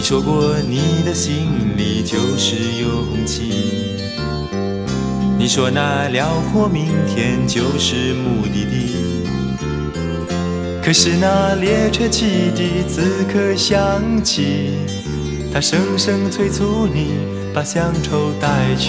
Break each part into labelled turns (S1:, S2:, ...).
S1: 说过你的心里就是勇气，你说那辽阔明天就是目的地。可是那列车汽笛此刻响起，它声声催促你把乡愁带去。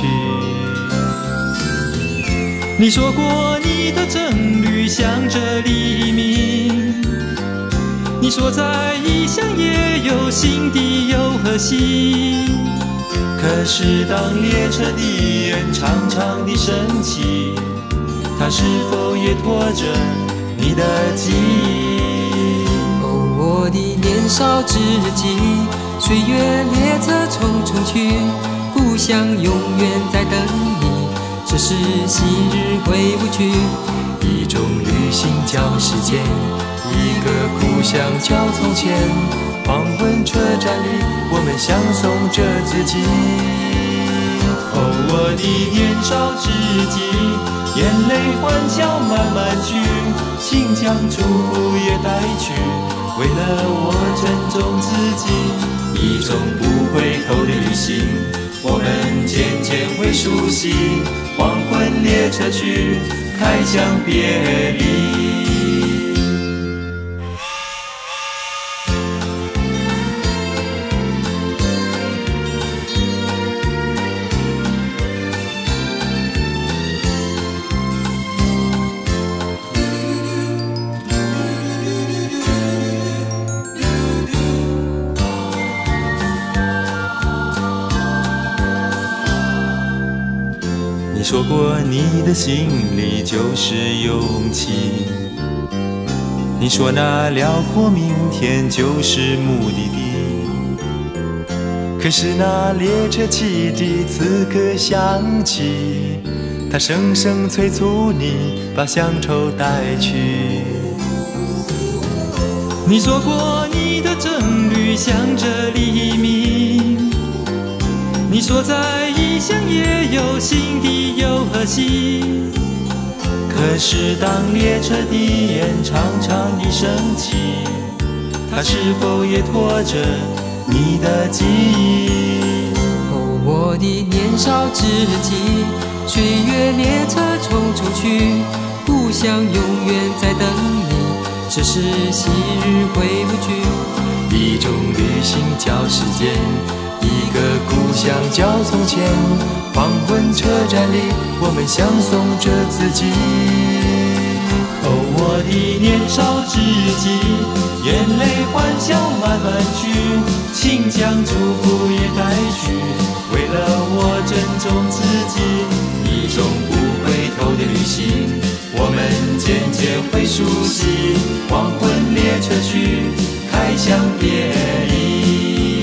S1: 你说过你的征旅向着黎明，你说在异乡也有新的游和喜。可是当列车的烟长长地升起，它是否也拖着你的记忆？
S2: 哦，我的年少知己，岁月列车匆匆去，故乡永远在等你，只是昔日回不去。
S1: 一种旅行叫时间，一个故乡叫从前。黄昏车站里，我们相送着自己。哦，我的年少知己，眼泪欢笑慢慢去，请将祝福也带去，为了我珍重自己。一种不回头的旅行，我们渐渐会熟悉。黄昏列车去，开向别离。你说过你的心里就是勇气，你说那辽阔明天就是目的地。可是那列车汽笛此刻响起，它声声催促你把乡愁带去。你说过你的征旅向着黎明，你说在异乡也有新的游和喜。可是当列车的烟长长地升起，它是否也拖着你的记忆？
S2: 哦，我的年少知己，岁月列车匆匆去，故乡永远在等你，只是昔日回不去。
S1: 一种旅行叫时间，一个故乡叫从前。黄昏车站里，我们相送着自己。哦，我的年少知己，眼泪欢笑慢慢去，请将祝福也带去，为了我珍重自己。一种不回头的旅行，我们渐渐会熟悉。黄昏列车去，开向别离。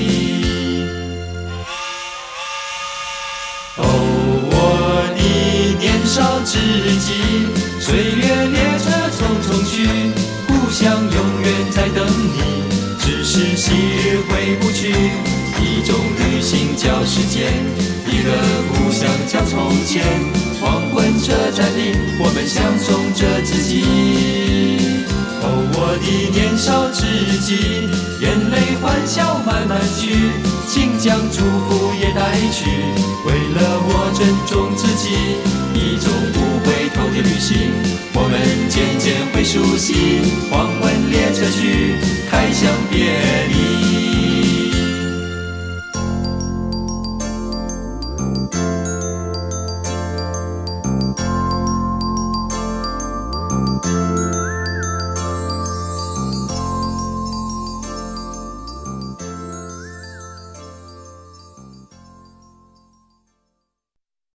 S1: 年少知己，岁月列车匆匆去，故乡永远在等你，只是昔日回不去。一种旅行叫时间，一个故乡叫从前。黄昏车站里，我们相送着自己。哦，我的年少知己，眼泪欢笑慢慢去，请将祝福也带去，为了我珍重自己。一种不回头的旅行，我们渐渐会熟悉。黄昏列车去，开向别离。